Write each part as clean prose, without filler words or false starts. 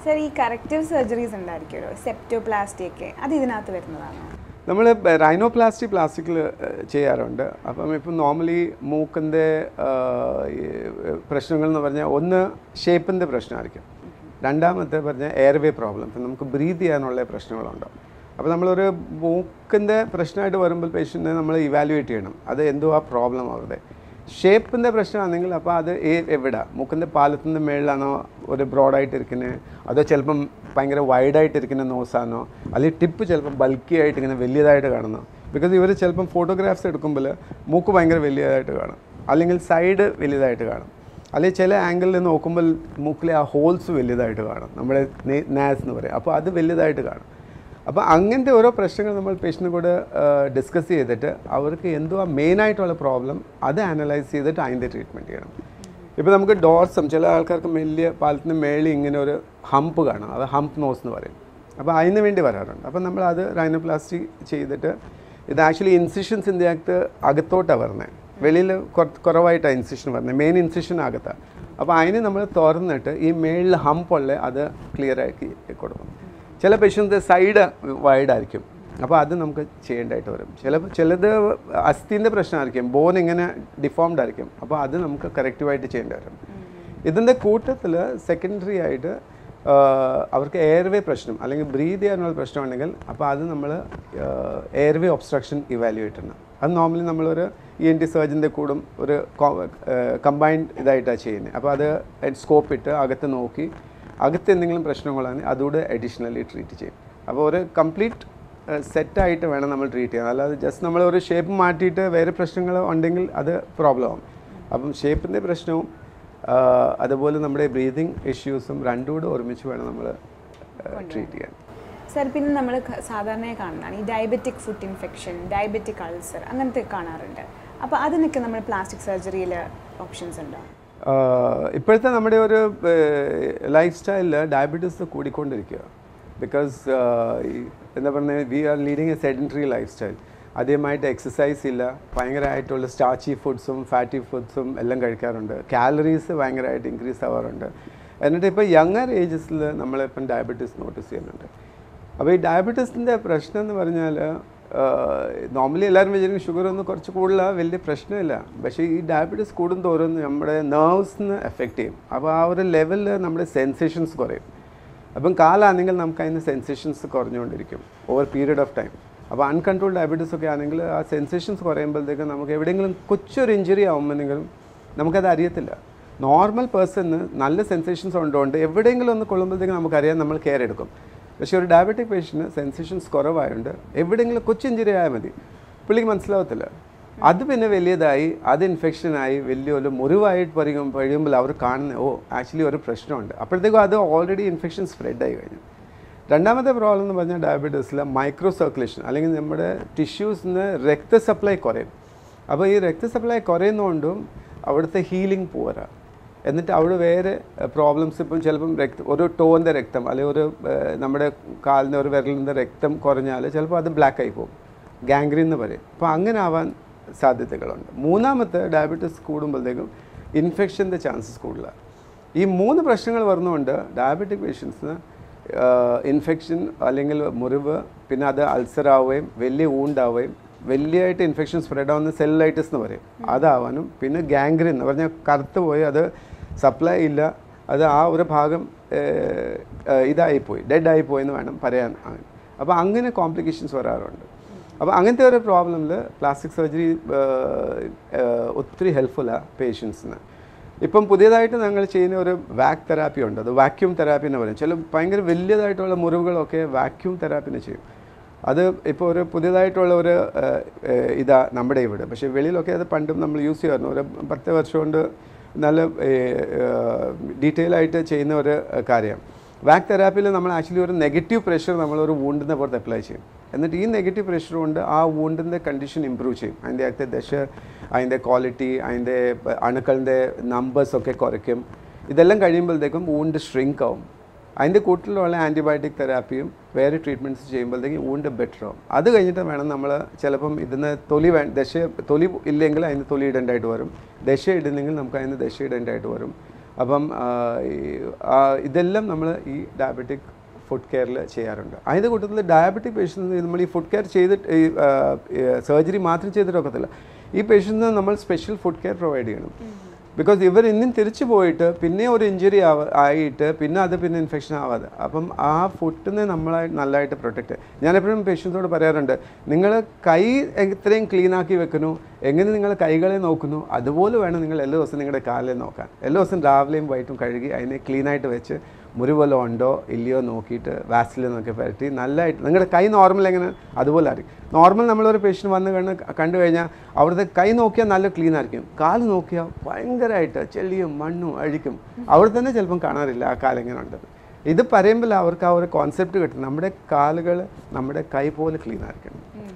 Sir ഈ corrective surgeries ഉണ്ടായിരിക്കുമല്ലോ, സെപ്റ്റോപ്ലാസ്റ്റി ഒക്കെ, അത് ഇതിനകത്ത് വരുന്നതാണോ? നമ്മൾ റൈനോപ്ലാസ്റ്റി പ്ലാസ്റ്റിക്കിൽ ചെയ്യാറുണ്ട്. അപ്പം ഇപ്പം നോർമലി മൂക്കിൻ്റെ പ്രശ്നങ്ങൾ എന്ന് പറഞ്ഞാൽ ഒന്ന് ഷേപ്പിൻ്റെ പ്രശ്നമായിരിക്കും, രണ്ടാമത്തെ പറഞ്ഞാൽ എയർവേ പ്രോബ്ലം. ഇപ്പം നമുക്ക് ബ്രീത്ത് ചെയ്യാനുള്ള പ്രശ്നങ്ങളുണ്ടാവും. അപ്പോൾ നമ്മളൊരു മൂക്കിൻ്റെ പ്രശ്നമായിട്ട് വരുമ്പോൾ പേഷ്യൻറ്റിനെ നമ്മൾ ഇവാലുവേറ്റ് ചെയ്യണം, അത് എന്തോ ആ പ്രോബ്ലം അവരുടെ. ഷേപ്പിൻ്റെ പ്രശ്നമാണെങ്കിൽ അപ്പോൾ അത് എവിടെ, മൂക്കിൻ്റെ പാലത്തിൻ്റെ മേളിലാണോ ഒരു ബ്രോഡായിട്ടിരിക്കുന്നത്, അതോ ചിലപ്പം ഭയങ്കര വൈഡായിട്ടിരിക്കുന്ന നോസാണോ, അല്ലെങ്കിൽ ടിപ്പ് ചിലപ്പം ബൾക്കി ആയിട്ട് ഇങ്ങനെ വലിയതായിട്ട് കാണുന്നു. ബിക്കോസ് ഇവർ ചിലപ്പം ഫോട്ടോഗ്രാഫ്സ് എടുക്കുമ്പോൾ മൂക്ക് ഭയങ്കര വലിയതായിട്ട് കാണും, അല്ലെങ്കിൽ സൈഡ് വലിയതായിട്ട് കാണും, അല്ലെങ്കിൽ ചില ആംഗിളിൽ നോക്കുമ്പോൾ മൂക്കിലെ ആ ഹോൾസ് വലിയതായിട്ട് കാണും, നമ്മുടെ നാസ് എന്ന് പറയും, അപ്പോൾ അത് വലിയതായിട്ട് കാണും. അപ്പോൾ അങ്ങനത്തെ ഓരോ പ്രശ്നങ്ങൾ നമ്മൾ പേഷ്യൻ്റ് കൂടെ ഡിസ്കസ് ചെയ്തിട്ട് അവർക്ക് എന്തോ ആ മെയിനായിട്ടുള്ള പ്രോബ്ലം അത് അനലൈസ് ചെയ്തിട്ട് അതിൻ്റെ ട്രീറ്റ്മെൻറ്റ് ചെയ്യണം. ഇപ്പോൾ നമുക്ക് ഡോർസം, ചില ആൾക്കാർക്ക് വലിയ പാലത്തിന് മേളിൽ ഇങ്ങനെ ഒരു ഹംപ്പ് കാണാം, അത് ഹംപ് നോസ് എന്ന് പറയും. അപ്പോൾ അതിന് വേണ്ടി വരാറുണ്ട്. അപ്പോൾ നമ്മൾ അത് റൈനോപ്ലാസ്റ്റി ചെയ്തിട്ട്, ഇത് ആക്ച്വലി ഇൻസിഷൻസിൻ്റെ അകത്തോട്ടാണ് വരുന്നത്, വെളിയിൽ കുറവായിട്ടാണ് ഇൻസിഷൻ വരുന്നത്, മെയിൻ ഇൻസിഷൻ അകത്താണ്. അപ്പോൾ അതിന് നമ്മൾ തുറന്നിട്ട് ഈ മേളിൽ ഹംപ്പുള്ള അത് ക്ലിയറാക്കി കൊടുക്കും. ചില പേഷ്യൻസ് സൈഡ് വൈഡായിരിക്കും, അപ്പോൾ അത് നമുക്ക് ചെയ്യേണ്ടതായിട്ട് വരും. ചിലത് അസ്ഥിൻ്റെ പ്രശ്നമായിരിക്കും, ബോൺ ഇങ്ങനെ ഡിഫോംഡ് ആയിരിക്കും, അപ്പോൾ അത് നമുക്ക് കറക്റ്റീവായിട്ട് ചെയ്യേണ്ടി വരും. ഇതിൻ്റെ കൂട്ടത്തിൽ സെക്കൻഡറി ആയിട്ട് അവർക്ക് എയർവേ പ്രശ്നം അല്ലെങ്കിൽ ബ്രീത്ത് ചെയ്യാനുള്ള പ്രശ്നമുണ്ടെങ്കിൽ അപ്പോൾ അത് നമ്മൾ എയർവേ ഒബ്സ്ട്രക്ഷൻ ഇവാലുവേറ്റ് ചെയ്യണം. അത് നോർമലി നമ്മളൊരു ENT സർജൻ്റെ കൂടും ഒരു കമ്പൈൻഡ് ഇതായിട്ടാണ് ചെയ്യുന്നത്. അപ്പോൾ അത് സ്കോപ്പ് ഇട്ട് അകത്ത് നോക്കി അകത്ത് എന്തെങ്കിലും പ്രശ്നങ്ങളാണ് അതുകൂടെ അഡീഷണലി ട്രീറ്റ് ചെയ്യും. അപ്പോൾ ഒരു കംപ്ലീറ്റ് സെറ്റായിട്ട് വേണം നമ്മൾ ട്രീറ്റ് ചെയ്യാൻ. അല്ലാതെ ജസ്റ്റ് നമ്മൾ ഒരു ഷേപ്പ് മാറ്റിയിട്ട് വേറെ പ്രശ്നങ്ങൾ ഉണ്ടെങ്കിൽ അത് പ്രോബ്ലം ആവും. അപ്പം ഷേപ്പിൻ്റെ പ്രശ്നവും അതുപോലെ നമ്മുടെ ബ്രീതിങ് ഇഷ്യൂസും രണ്ടും കൂടെ ഒരുമിച്ച് വേണം നമ്മൾ ട്രീറ്റ് ചെയ്യാൻ. സർ, പിന്നെ നമ്മൾ സാധാരണയായി കാണുന്നതാണ് ഈ diabetic foot infection, diabetic ulcer, അങ്ങനത്തെ കാണാറുണ്ട്. അപ്പോൾ അതിനൊക്കെ നമ്മൾ പ്ലാസ്റ്റിക് സർജറിയിൽ ഓപ്ഷൻസ് ഉണ്ടോ? ഇപ്പോഴത്തെ നമ്മുടെ ഒരു ലൈഫ് സ്റ്റൈലിൽ ഡയബറ്റീസ് കൂടിക്കൊണ്ടിരിക്കുക. ബിക്കോസ് എന്താ പറയുന്നത്, we are leading a sedentary lifestyle. ആദ്യമായിട്ട് എക്സസൈസ് ഇല്ല, ഭയങ്കരമായിട്ടുള്ള സ്റ്റാർച്ചി ഫുഡ്സും ഫാറ്റി ഫുഡ്സും എല്ലാം കഴിക്കാറുണ്ട്, കാലറീസ് ഭയങ്കരമായിട്ട് ഇൻക്രീസ് ആവാറുണ്ട്. എന്നിട്ട് ഇപ്പോൾ യങ്ങർ ഏജസിൽ നമ്മളിപ്പം ഡയബറ്റീസ് നോട്ടീസ് ചെയ്യുന്നുണ്ട്. അപ്പോൾ ഈ ഡയബറ്റീസിൻ്റെ പ്രശ്നം എന്ന് പറഞ്ഞാൽ നോർമലി എല്ലാവരും വിചാരിക്കും ഷുഗർ ഒന്നും കുറച്ച് കൂടുതലാണ്, വലിയ പ്രശ്നമില്ല. പക്ഷേ ഈ ഡയബറ്റീസ് കൂടുന്തോറും നമ്മുടെ നെർവ്സിന് എഫക്റ്റ് ചെയ്യും. അപ്പോൾ ആ ഒരു ലെവലിൽ നമ്മുടെ സെൻസേഷൻസ് കുറയും. അപ്പം കാലാണെങ്കിൽ നമുക്ക് അതിന് സെൻസേഷൻസ് കുറഞ്ഞുകൊണ്ടിരിക്കും ഓവർ പീരീഡ് ഓഫ് ടൈം. അപ്പോൾ അൺകൺട്രോൾഡ് ഡയബറ്റീസ് ഒക്കെ ആണെങ്കിൽ ആ സെൻസേഷൻസ് കുറയുമ്പോഴത്തേക്കും നമുക്ക് എവിടെയെങ്കിലും കൊച്ചൊരു ഇഞ്ചുറി ആകുമ്പോഴെങ്കിലും നമുക്കത് അറിയത്തില്ല. നോർമൽ പേഴ്സണ് നല്ല സെൻസേഷൻസ് ഉണ്ടോണ്ട് എവിടെയെങ്കിലും ഒന്ന് കൊള്ളുമ്പോഴത്തേക്കും നമുക്കറിയാം, നമ്മൾ കെയർ എടുക്കും. പക്ഷേ ഒരു ഡയബറ്റിക് പേഷ്യൻറ്റ് സെൻസേഷൻസ് കുറവായതുകൊണ്ട് എവിടെയെങ്കിലും കൊച്ചു ഇഞ്ചുറി ആയാൽ മതി, പുള്ളിക്ക് മനസ്സിലാവത്തില്ല. അത് പിന്നെ വലിയതായി, അത് ഇൻഫെക്ഷനായി വലിയൊരു മുറിവായിട്ട് കഴിയുമ്പോൾ അവർ കാണുന്ന ആക്ച്വലി ഒരു പ്രശ്നമുണ്ട്. അപ്പോഴത്തേക്കും അത് ഓൾറെഡി ഇൻഫെക്ഷൻ സ്പ്രെഡായി കഴിഞ്ഞു. രണ്ടാമത്തെ പ്രോബ്ലം എന്ന് പറഞ്ഞാൽ ഡയബറ്റീസിൽ മൈക്രോ സർക്കുലേഷൻ അല്ലെങ്കിൽ നമ്മുടെ ടിഷ്യൂസിന് രക്തസപ്ലൈ കുറയും. അപ്പോൾ ഈ രക്തസപ്ലൈ കുറയുന്നതുകൊണ്ടും അവിടുത്തെ ഹീലിംഗ് പോരാ. എന്നിട്ട് അവിടെ വേറെ പ്രോബ്ലംസ്, ഇപ്പം ചിലപ്പം ഒരു ടോൻ്റെ രക്തം അല്ലെങ്കിൽ ഒരു നമ്മുടെ കാലിൻ്റെ ഒരു വിരലിൻ്റെ രക്തം കുറഞ്ഞാൽ ചിലപ്പോൾ അത് ബ്ലാക്കായി പോകും, ഗാംഗ്രീൻ എന്ന് പറയും. അപ്പോൾ അങ്ങനെ ആവാൻ സാധ്യതകളുണ്ട്. മൂന്നാമത്തെ ഡയബറ്റീസ് കൂടുമ്പോഴത്തേക്കും ഇൻഫെക്ഷൻ്റെ ചാൻസസ് കൂടുതലാണ്. ഈ മൂന്ന് പ്രശ്നങ്ങൾ വരുന്നതുകൊണ്ട് ഡയബറ്റിക് പേഷ്യൻസിന് ഇൻഫെക്ഷൻ അല്ലെങ്കിൽ മുറിവ്, പിന്നെ അത് അൾസറാവുകയും വലിയ ഊണ്ടാവുകയും വലിയായിട്ട് ഇൻഫെക്ഷൻ സ്പ്രെഡ് ആവുന്ന സെല്ലൈറ്റിസ് എന്ന് പറയും, അതാവാനും, പിന്നെ ഗാംഗ്രീൻ എന്ന് പറഞ്ഞാൽ കറുത്ത് പോയി അത് സപ്ലൈ ഇല്ല, അത് ആ ഒരു ഭാഗം ഇതായിപ്പോയി, ഡെഡായിപ്പോയി എന്ന് വേണം പറയാൻ. അപ്പോൾ അങ്ങനെ കോംപ്ലിക്കേഷൻസ് വരാറുണ്ട്. അപ്പോൾ അങ്ങനത്തെ ഒരു പ്രോബ്ലമിൽ പ്ലാസ്റ്റിക് സർജറി ഒത്തിരി ഹെൽപ്ഫുള്ളാണ് പേഷ്യൻസിന്. ഇപ്പം പുതിയതായിട്ട് ഞങ്ങൾ ചെയ്യുന്ന ഒരു വാക് തെറാപ്പി ഉണ്ട്, അത് വാക്യൂം തെറാപ്പി എന്ന് പറയും. ചില ഭയങ്കര വലിയതായിട്ടുള്ള മുറിവുകളൊക്കെ വാക്യൂം തെറാപ്പിന് ചെയ്യും. അത് ഇപ്പോൾ ഒരു പുതിയതായിട്ടുള്ള ഒരു നമ്മുടെ ഇവിടെ, പക്ഷേ വെളിയിലൊക്കെ അത് പണ്ടും നമ്മൾ യൂസ് ചെയ്യുമായിരുന്നു. ഒരു 10 വർഷം കൊണ്ട് നല്ല ഡീറ്റെയിൽ ആയിട്ട് ചെയ്യുന്ന ഒരു കാര്യം. വാക് തെറാപ്പിയിൽ നമ്മൾ ആക്ച്വലി ഒരു നെഗറ്റീവ് പ്രഷർ നമ്മളൊരു വൂണ്ടിൻ്റെ പുറത്ത് അപ്ലൈ ചെയ്യും. എന്നിട്ട് ഈ നെഗറ്റീവ് പ്രഷർ കൊണ്ട് ആ വൂണ്ടിൻ്റെ കണ്ടീഷൻ ഇമ്പ്രൂവ് ചെയ്യും. അതിൻ്റെ അകത്തെ ദശ, അതിൻ്റെ ക്വാളിറ്റി, അതിൻ്റെ അണുക്കളുടെ നമ്പേഴ്സൊക്കെ കുറയ്ക്കും. ഇതെല്ലാം കഴിയുമ്പോഴത്തേക്കും വൂണ്ട് ഷ്രിങ്ക് ആവും. അതിൻ്റെ കൂട്ടിലുള്ള ആൻറ്റിബയോട്ടിക് തെറാപ്പിയും വേറെ ട്രീറ്റ്മെൻറ്റ്സ് ചെയ്യുമ്പോഴത്തേക്കും വൂണ്ട് ബെറ്റർ ആവും. അത് കഴിഞ്ഞിട്ട് വേണം നമ്മൾ ചിലപ്പം ഇതിന് തൊലി ഇല്ലെങ്കിൽ അതിന് തൊലി ഇടേണ്ടതായിട്ട് വരും, ദശ ഇടുന്നെങ്കിൽ നമുക്ക് അതിന് ദശ ഇടേണ്ടതായിട്ട് വരും. അപ്പം ഇതെല്ലാം നമ്മൾ ഈ ഡയബറ്റിക് ഫുഡ് കെയറിൽ ചെയ്യാറുണ്ട്. അതിൻ്റെ കൂട്ടത്തിൽ ഡയബറ്റിക് പേഷ്യൻസ് നമ്മൾ ഈ ഫുഡ് കെയർ ചെയ്തിട്ട് ഈ സർജറി മാത്രം ചെയ്തിട്ടൊക്കത്തില്ല. ഈ പേഷ്യൻസിന് നമ്മൾ സ്പെഷ്യൽ ഫുഡ് കെയർ പ്രൊവൈഡ് ചെയ്യണം. ബിക്കോസ് ഇവർ ഇന്നും തിരിച്ചു പോയിട്ട് പിന്നെ ഒരു ഇഞ്ചുറി ആയിട്ട് പിന്നെ അത് പിന്നെ ഇൻഫെക്ഷൻ ആവാതെ, അപ്പം ആ ഫുഡിനെ നമ്മളായി നല്ലതായിട്ട് പ്രൊട്ടക്റ്റ്. ഞാനെപ്പോഴും പേഷ്യൻസോട് പറയാറുണ്ട്, നിങ്ങൾ കൈ എത്രയും ക്ലീനാക്കി വെക്കുന്നു, എങ്ങനെ നിങ്ങൾ കൈകളെ നോക്കുന്നു അതുപോലെ വേണം നിങ്ങൾ എല്ലാ ദിവസവും നിങ്ങളുടെ കാലിൽ നോക്കാൻ. എല്ലാ ദിവസവും രാവിലെയും വൈകിട്ടും കഴുകി അതിനെ ക്ലീനായിട്ട് വെച്ച് മുറിവല്ലോ ഉണ്ടോ ഇല്ലയോ നോക്കിയിട്ട് വാസലിനൊക്കെ പരട്ടി നല്ലതായിട്ട് നിങ്ങളുടെ കൈ നോർമൽ എങ്ങനെ അതുപോലെ ആയിരിക്കും. നോർമൽ നമ്മളൊരു പേഷ്യൻ്റ് വന്ന് കണ്ടു കഴിഞ്ഞാൽ അവിടുത്തെ കൈ നോക്കിയാൽ നല്ല ക്ലീൻ ആയിരിക്കും, കാല് നോക്കിയാൽ ഭയങ്കരമായിട്ട് ചെളിയും മണ്ണും അഴിക്കും. അവിടെ തന്നെ ചിലപ്പം കാണാറില്ല ആ കാലെങ്ങനെ ഉണ്ടെന്ന്. ഇത് പറയുമ്പോൾ അവർക്ക് ആ ഒരു കോൺസെപ്റ്റ് കിട്ടും, നമ്മുടെ കാലുകൾ നമ്മുടെ കൈ പോലെ ക്ലീൻ ആയിരിക്കണം.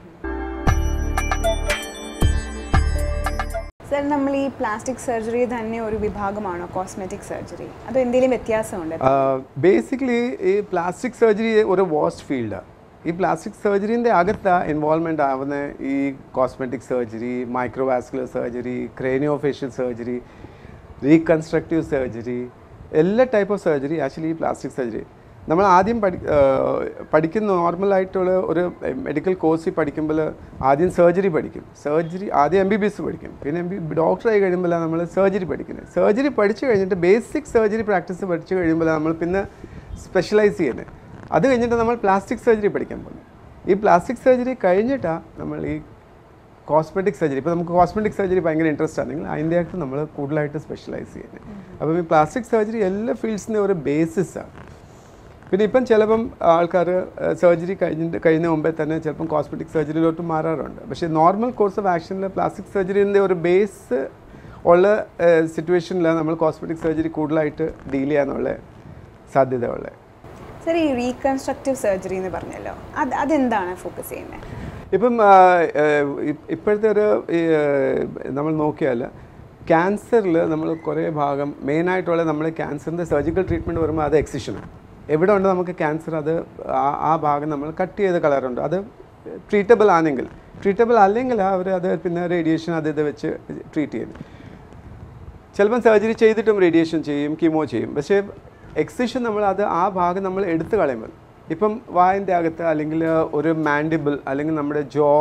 സർ, നമ്മൾ ഈ പ്ലാസ്റ്റിക് സർജറി തന്നെ ഒരു വിഭാഗമാണോ കോസ്മെറ്റിക് സർജറി, അതോ എന്തെങ്കിലും വ്യത്യാസമുണ്ട്? ബേസിക്കലി ഈ പ്ലാസ്റ്റിക് സർജറി ഒരു വാസ്റ്റ് ഫീൽഡാണ്. ഈ പ്ലാസ്റ്റിക് സർജറിൻ്റെ അകത്ത് ഇൻവോൾവ്മെൻ്റ് ആവുന്ന ഈ cosmetic surgery, microvascular surgery, craniofacial surgery, reconstructive surgery, എല്ലാ ടൈപ്പ് ഓഫ് സർജറി ആക്ച്വലി ഈ പ്ലാസ്റ്റിക് സർജറി. നമ്മൾ ആദ്യം പഠിക്കുന്ന നോർമലായിട്ടുള്ള ഒരു മെഡിക്കൽ കോഴ്സിൽ പഠിക്കുമ്പോൾ ആദ്യം സർജറി പഠിക്കും. ആദ്യം MBBS പഠിക്കും, പിന്നെ ഡോക്ടറായി കഴിയുമ്പോഴാണ് നമ്മൾ സർജറി പഠിക്കുന്നത്. സർജറി പഠിച്ചു കഴിഞ്ഞിട്ട് ബേസിക് സർജറി പ്രാക്ടീസ് പഠിച്ചു കഴിയുമ്പോഴാണ് നമ്മൾ പിന്നെ സ്പെഷ്യലൈസ് ചെയ്യുന്നത്. അത് കഴിഞ്ഞിട്ട് നമ്മൾ പ്ലാസ്റ്റിക് സർജറി പഠിക്കാൻ പോകുന്നത്. ഈ പ്ലാസ്റ്റിക് സർജറി കഴിഞ്ഞിട്ടാണ് നമ്മൾ ഈ കോസ്മെറ്റിക് സർജറി. ഇപ്പോൾ നമുക്ക് കോസ്മെറ്റിക് സർജറി ഭയങ്കര ഇൻട്രസ്റ്റ് ആണെങ്കിൽ അതിൻ്റെ അകത്ത് നമ്മൾ കൂടുതലായിട്ട് സ്പെഷ്യലൈസ് ചെയ്യുന്നത്. അപ്പം ഈ പ്ലാസ്റ്റിക് സർജറി എല്ലാ ഫീൽഡ്സിൻ്റെ ഒരു ബേസിസാണ്. പിന്നെ ഇപ്പം ചിലപ്പം ആൾക്കാർ സർജറി കഴിയുന്ന മുമ്പേ തന്നെ ചിലപ്പം കോസ്മെറ്റിക് സർജറിയിലോട്ട് മാറാറുണ്ട്. പക്ഷേ നോർമൽ കോഴ്സ് ഓഫ് ആക്ഷനിൽ പ്ലാസ്റ്റിക് സർജറിൻ്റെ ഒരു ബേസ് ഉള്ള സിറ്റുവേഷനിലാണ് നമ്മൾ കോസ്മെറ്റിക് സർജറി കൂടുതലായിട്ട് ഡീൽ ചെയ്യാനുള്ള സാധ്യത ഉള്ളത്. സർ, ഈ റീകൺസ്ട്രക്റ്റീവ് സർജറി എന്ന് പറഞ്ഞല്ലോ, അതെന്താണ് ഫോക്കസ് ചെയ്യുന്നത്? ഇപ്പം ഇപ്പോഴത്തെ ഒരു നമ്മൾ നോക്കിയാൽ ക്യാൻസറിൽ നമ്മൾ കുറേ ഭാഗം മെയിനായിട്ടുള്ള നമ്മൾ ക്യാൻസറിൻ്റെ സർജിക്കൽ ട്രീറ്റ്മെൻറ്റ് വരുമ്പോൾ അത് എക്സിഷനാണ്. എവിടെ ഉണ്ട് നമുക്ക് ക്യാൻസർ, അത് ആ ഭാഗം നമ്മൾ കട്ട് ചെയ്ത് കളറുണ്ട്. അത് ട്രീറ്റബിൾ ആണെങ്കിൽ, ട്രീറ്റബിൾ അല്ലെങ്കിൽ അവർ അത് പിന്നെ റേഡിയേഷൻ ഇത് വെച്ച് ട്രീറ്റ് ചെയ്യും. ചിലപ്പം സർജറി ചെയ്തിട്ടും റേഡിയേഷൻ ചെയ്യും, കീമോ ചെയ്യും. പക്ഷേ എക്സിഷൻ നമ്മൾ ആ ഭാഗം നമ്മൾ എടുത്തു കളയുമ്പോൾ, ഇപ്പം വായൻ്റെ അകത്ത് അല്ലെങ്കിൽ ഒരു മാൻഡിബിൾ അല്ലെങ്കിൽ നമ്മുടെ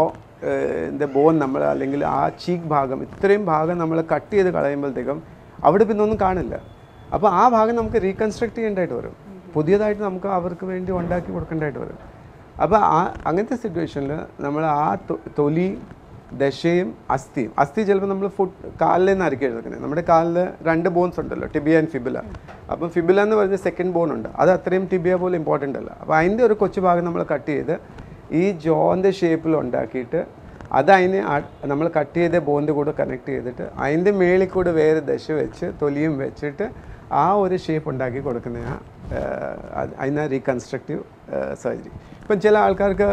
ബോൺ നമ്മൾ അല്ലെങ്കിൽ ആ ചീക്ക് ഭാഗം ഇത്രയും ഭാഗം നമ്മൾ കട്ട് ചെയ്ത് കളയുമ്പോഴത്തേക്കും അവിടെ പിന്നെ ഒന്നും കാണില്ല. അപ്പോൾ ആ ഭാഗം നമുക്ക് റീകൺസ്ട്രക്ട് ചെയ്യേണ്ടതായിട്ട് വരും, പുതിയതായിട്ട് നമുക്ക് അവർക്ക് വേണ്ടി ഉണ്ടാക്കി കൊടുക്കേണ്ടതായിട്ട് വരും. അപ്പോൾ അങ്ങനത്തെ സിറ്റുവേഷനിൽ നമ്മൾ ആ തൊലി, ദശയും അസ്ഥി ചിലപ്പോൾ നമ്മൾ കാലിൽ നിന്നായിരിക്കും എടുക്കുന്നത്. നമ്മുടെ കാലിൽ 2 ബോൺസ് ഉണ്ടല്ലോ, ടിബിയ ആൻഡ് ഫിബുല. അപ്പം ഫിബുല എന്ന് പറഞ്ഞ സെക്കൻഡ് ബോൺ ഉണ്ട്, അത് അത്രയും ടിബിയ പോലെ ഇമ്പോർട്ടൻ്റ് അല്ല. അപ്പോൾ അതിൻ്റെ ഒരു കൊച്ചു ഭാഗം നമ്മൾ കട്ട് ചെയ്ത് ഈ ജോൻ്റെ ഷേപ്പിൽ ഉണ്ടാക്കിയിട്ട് അതിനെ നമ്മൾ കട്ട് ചെയ്ത ബോണിൻ്റെ കൂടെ കണക്ട് ചെയ്തിട്ട് അതിൻ്റെ മേളിൽ കൂടെ വേറെ ദശ വെച്ച് തൊലിയും വെച്ചിട്ട് ആ ഒരു ഷേപ്പ് ഉണ്ടാക്കി കൊടുക്കുന്നതാണ് അതിന് റീകൺസ്ട്രക്റ്റീവ് സർജറി. ഇപ്പം ചില ആൾക്കാർക്ക്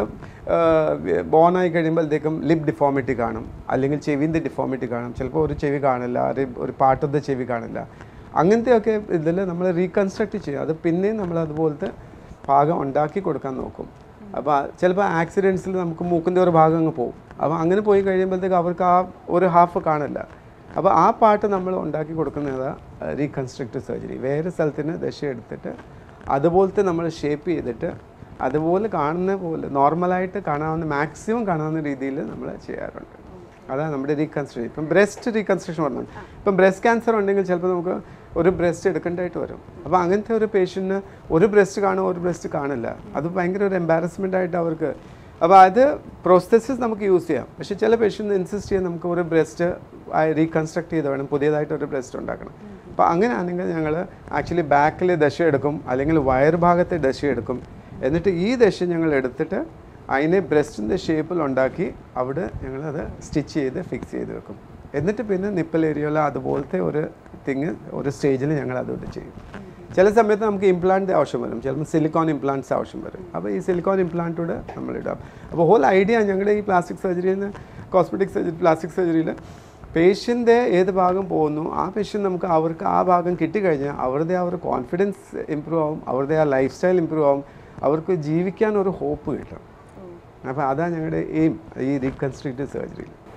ബോണായി കഴിയുമ്പോഴത്തേക്കും ലിപ് ഡിഫോമിറ്റി കാണും, അല്ലെങ്കിൽ ചെവിൻ്റെ ഡിഫോമിറ്റി കാണും, ചിലപ്പോൾ ഒരു ചെവി കാണില്ല, ഒരു പാർട്ട് ഓഫ് ദ ചെവി കാണില്ല. അങ്ങനത്തെയൊക്കെ ഇതിൽ നമ്മൾ റീകൺസ്ട്രക്റ്റ് ചെയ്യും. അത് പിന്നെയും നമ്മൾ അതുപോലത്തെ ഭാഗം ഉണ്ടാക്കി കൊടുക്കാൻ നോക്കും. അപ്പോൾ ചിലപ്പോൾ ആക്സിഡൻസിൽ നമുക്ക് മൂക്കിൻ്റെ ഒരു ഭാഗം അങ്ങ് പോകും. അപ്പോൾ അങ്ങനെ പോയി കഴിയുമ്പോഴത്തേക്ക് അവർക്ക് ആ ഒരു ഹാഫ് കാണില്ല. അപ്പോൾ ആ പാർട്ട് നമ്മൾ ഉണ്ടാക്കി കൊടുക്കുന്നത് റീകൺസ്ട്രക്റ്റീവ് സർജറി. വേറെ സ്ഥലത്തിന് ദശ എടുത്തിട്ട് അതുപോലത്തെ നമ്മൾ ഷേപ്പ് ചെയ്തിട്ട് അതുപോലെ കാണുന്ന പോലെ നോർമലായിട്ട് കാണാവുന്ന മാക്സിമം കാണാവുന്ന രീതിയിൽ നമ്മൾ ചെയ്യാറുണ്ട്. അതാണ് നമ്മുടെ റീകൺസ്ട്രക്ഷൻ. ഇപ്പം ബ്രസ്റ്റ് റീകൺസ്ട്രക്ഷൻ പറഞ്ഞു, ഇപ്പം ബ്രസ്റ്റ് ക്യാൻസർ ഉണ്ടെങ്കിൽ ചിലപ്പോൾ നമുക്ക് ഒരു ബ്രസ്റ്റ് എടുക്കേണ്ടതായിട്ട് വരും. അപ്പോൾ അങ്ങനത്തെ ഒരു പേഷ്യൻറ്റിന് ഒരു ബ്രസ്റ്റ് കാണും, ഒരു ബ്രസ്റ്റ് കാണില്ല. അത് ഭയങ്കര ഒരു എംബാരസ്മെൻ്റ് ആയിട്ട് അവർക്ക്. അപ്പോൾ അത് പ്രോസ്തെസിസ് നമുക്ക് യൂസ് ചെയ്യാം. പക്ഷേ ചില പേഷ്യൻറ്റ് ഇൻസിസ്റ്റ് ചെയ്യാൻ നമുക്ക് ഒരു ബ്രസ്റ്റ് റീകൺസ്ട്രക്ട് ചെയ്ത് വേണം പുതിയതായിട്ട് ഒരു ബ്രസ്റ്റ് ഉണ്ടാക്കണം. അപ്പോൾ അങ്ങനെ ആണെങ്കിൽ ഞങ്ങൾ ആക്ച്വലി ബാക്കിൽ ദശ എടുക്കും, അല്ലെങ്കിൽ വയർ ഭാഗത്തെ ദശ എടുക്കും. എന്നിട്ട് ഈ ദശ ഞങ്ങൾ എടുത്തിട്ട് അതിനെ ബ്രസ്റ്റിൻ്റെ ഷേപ്പിൽ ഉണ്ടാക്കി അവിടെ ഞങ്ങളത് സ്റ്റിച്ച് ചെയ്ത് ഫിക്സ് ചെയ്ത് വെക്കും. എന്നിട്ട് പിന്നെ നിപ്പൽ ഏരിയയിൽ അതുപോലത്തെ ഒരു ഒരു സ്റ്റേജിൽ ഞങ്ങൾ അതുകൊണ്ട് ചെയ്യും. ചില സമയത്ത് നമുക്ക് ഇംപ്ലാന്റ് ആവശ്യം വരും, ചിലപ്പോൾ സിലിക്കോൺ ഇംപ്ലാന്റ്സ് ആവശ്യം വരും. അപ്പോൾ ഈ സിലിക്കോൺ ഇംപ്ലാന്റോട് നമ്മളിടാം. അപ്പോൾ ഹോൾ ഐഡിയ ഞങ്ങളുടെ ഈ പ്ലാസ്റ്റിക് സർജറിയിൽ നിന്ന് കോസ്മെറ്റിക് സർജറി പ്ലാസ്റ്റിക് സർജറിയിൽ പേഷ്യൻ്റെ ഏത് ഭാഗം പോകുന്നു ആ പേഷ്യൻ്റ് നമുക്ക് അവർക്ക് ആ ഭാഗം കിട്ടിക്കഴിഞ്ഞാൽ അവരുടെ ആ ഒരു കോൺഫിഡൻസ് ഇമ്പ്രൂവ് ആവും, അവരുടെ ആ ലൈഫ് സ്റ്റൈൽ ഇമ്പ്രൂവ് ആവും, അവർക്ക് ജീവിക്കാൻ ഒരു ഹോപ്പ് കിട്ടും. അപ്പോൾ അതാണ് ഞങ്ങളുടെ എയിം ഈ റീകൺസ്ട്രക്റ്റീവ് സർജറിയിൽ.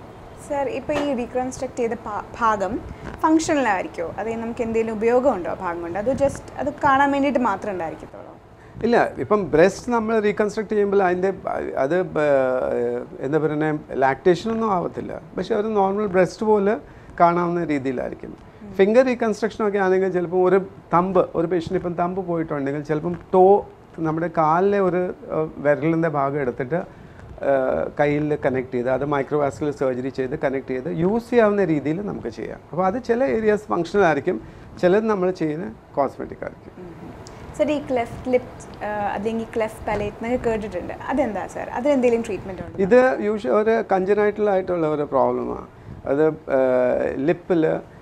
സർ ഇപ്പോൾ ഈ റീകൺസ്ട്രക്ട് ചെയ്ത ഭാഗം ഫങ്ഷണലായിരിക്കുമോ? അതായത് നമുക്ക് എന്തെങ്കിലും ഉപയോഗമുണ്ടോ ആ ഭാഗം കൊണ്ട്? അത് ജസ്റ്റ് അത് കാണാൻ വേണ്ടിയിട്ട് മാത്രം ഉണ്ടായിരിക്കത്തുള്ളൂ? ഇല്ല, ഇപ്പം ബ്രസ്റ്റ് നമ്മൾ റീകൺസ്ട്രക്ട് ചെയ്യുമ്പോൾ അതിൻ്റെ അത് എന്താ പറയുക ലാക്ടേഷനൊന്നും ആവത്തില്ല, പക്ഷേ ഒരു നോർമൽ ബ്രസ്റ്റ് പോലെ കാണാവുന്ന രീതിയിലായിരിക്കും. ഫിംഗർ റീകൺസ്ട്രക്ഷനൊക്കെ ആണെങ്കിൽ ചിലപ്പോൾ ഒരു പേഷ്യൻ്റ് ഇപ്പം തമ്പ് പോയിട്ടുണ്ടെങ്കിൽ ചിലപ്പം നമ്മുടെ കാലിലെ ഒരു വിരലിൻ്റെ ഭാഗം എടുത്തിട്ട് കയ്യിൽ കണക്ട് ചെയ്ത് അത് മൈക്രോവാസ്കുലർ സർജറി ചെയ്ത് കണക്ട് ചെയ്ത് യൂസ് ചെയ്യാവുന്ന രീതിയിൽ നമുക്ക് ചെയ്യാം. അപ്പോൾ അത് ചില ഏരിയാസ് ഫങ്ഷണൽ ആയിരിക്കും, ചിലത് നമ്മൾ ചെയ്യുന്ന കോസ്മെറ്റിക് ആയിരിക്കും. സർ ഈ ക്ലെഫ്റ്റ് ലിപ്പ് അല്ലെങ്കിൽ ക്ലെഫ്റ്റ് പാലേറ്റ് എന്നൊക്കെ കേട്ടിട്ടുണ്ട്, അതെന്താ സർ? അതിനെന്തെങ്കിലും ട്രീറ്റ്മെൻറ്റ് ഉണ്ടോ? ഇത് ഒരു കഞ്ചനൈറ്റൽ ആയിട്ടുള്ള ഒരു പ്രോബ്ലമാണ്. അത് ലിപ്പിൽ